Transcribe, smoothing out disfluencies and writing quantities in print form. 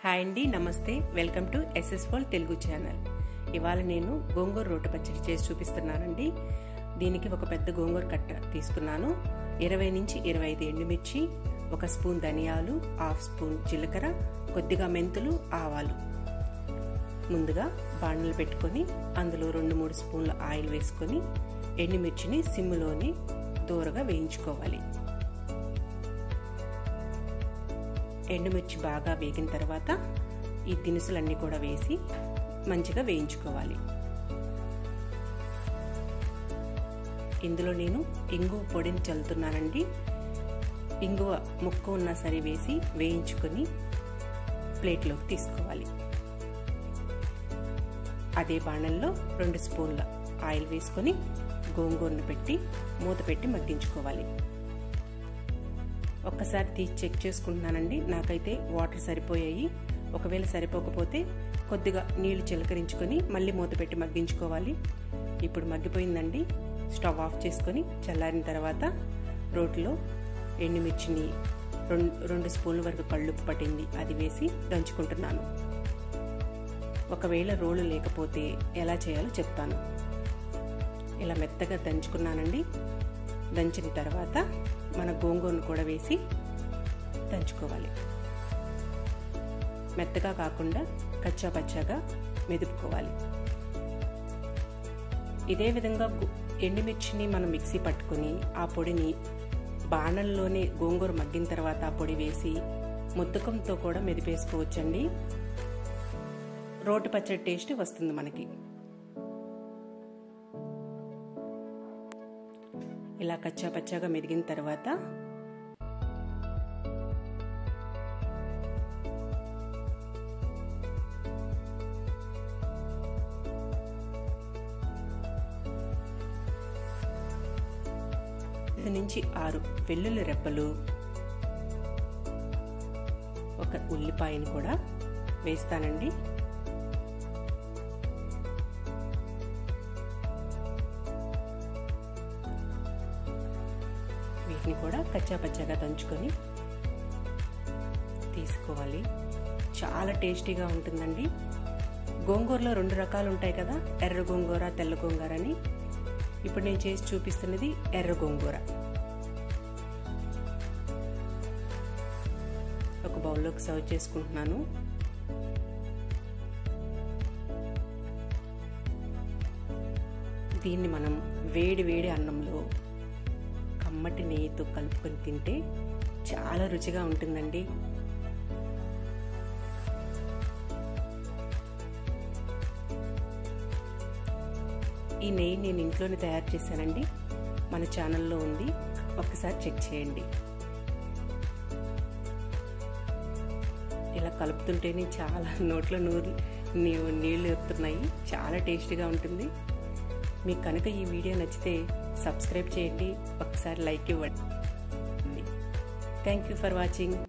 Hi అండి, నమస్తే. Welcome to SS4 Telugu channel. ఇవాళ నేను గోంగూర రోటి పచ్చడి చేసి చూపిస్తున్నానండి. దీనికి ఒక పెద్ద గోంగూర కట్ట తీసుకున్నాను. 20 నుంచి 25 ఎండుమిర్చి, 1 స్పూన్ ధనియాలు, 1/2 స్పూన్ జీలకర్ర, కొద్దిగా మెంతులు, ఆవాలు. ముందుగా బాణలు పెట్టుకొని అందులో 2-3 స్పూన్ల ఆయిల్ వేసుకొని ఎండుమిర్చిని సిమ్లోని దూరగా వేయించుకోవాలి. ఎండుమిర్చి బాగా వేగిన తర్వాత ఈ దినుసులన్నీ కూడా వేసి మంచిగా వేయించుకోవాలి. ఇందులో నేను ఇంగువ పొడిని చల్లుతున్నానండి. ఇంగువ ముక్క ఉన్నా సరే వేసి వేయించుకొని ప్లేట్లోకి తీసుకోవాలి. అదే బాణంలో 2 స్పూన్ల ఆయిల్ వేసుకొని గోంగూరను పెట్టి మూత పెట్టి మగ్గించుకోవాలి. ఒక్కసారి తీసి చెక్ చేసుకుంటున్నానండి. నాకైతే వాటర్ సరిపోయాయి. ఒకవేళ సరిపోకపోతే కొద్దిగా నీళ్లు చిలకరించుకొని మళ్ళీ మూత పెట్టి మగ్గించుకోవాలి. ఇప్పుడు మగ్గిపోయిందండి. స్టవ్ ఆఫ్ చేసుకొని చల్లారిన తర్వాత రోట్లో ఎండుమిర్చిని 2 స్పూన్ల వరకు కళ్ళుప్పు పట్టింది అది వేసి దంచుకుంటున్నాను. ఒకవేళ రోలు లేకపోతే ఎలా చేయాలో చెప్తాను. ఇలా మెత్తగా దంచుకున్నానండి. దంచిన తర్వాత మన గోంగూరను కూడా వేసి దంచుకోవాలి. మెత్తగా కాకుండా కచ్చా పచ్చాగా మెదుపుకోవాలి. ఇదే విధంగా ఎండుమిర్చిని మనం మిక్సీ పట్టుకొని ఆ పొడిని బాణంలోనే గోంగూర మగ్గిన తర్వాత ఆ పొడి వేసి ముద్దకంతో కూడా మెదిపేసుకోవచ్చండి. రోటి పచ్చడి టేస్ట్ వస్తుంది మనకి. ఇలా కచ్చా పచ్చాగా మెదిగిన తర్వాత నుంచి 6 వెల్లుల్లి రెబ్బలు, 1 ఉల్లిపాయను కూడా వేస్తానండి. వీటిని కూడా కచ్చా పచ్చాగా దంచుకొని తీసుకోవాలి. చాలా టేస్టీగా ఉంటుందండి. గోంగూరలో 2 రకాలు ఉంటాయి కదా, ఎర్ర గోంగూర, తెల్ల గోంగూర అని. ఇప్పుడు నేను చేసి చూపిస్తున్నది ఎర్ర గోంగూర. ఒక బౌల్లోకి సర్వ్ చేసుకుంటున్నాను. దీన్ని మనం వేడి వేడి అన్నంలో కమ్మటి నెయ్యితో కలుపుకొని తింటే చాలా రుచిగా ఉంటుందండి. ఈ నెయ్యి నేను ఇంట్లోనే తయారు చేశానండి. మన ఛానల్లో ఉంది, ఒక్కసారి చెక్ చేయండి. ఇలా కలుపుతుంటేనే చాలా నోట్లో నీళ్ళు ఎత్తున్నాయి. చాలా టేస్టీగా ఉంటుంది. మీకు కనుక ఈ వీడియో నచ్చితే సబ్స్క్రైబ్ చేయండి, ఒకసారి లైక్ ఇవ్వండి. Thank you for watching.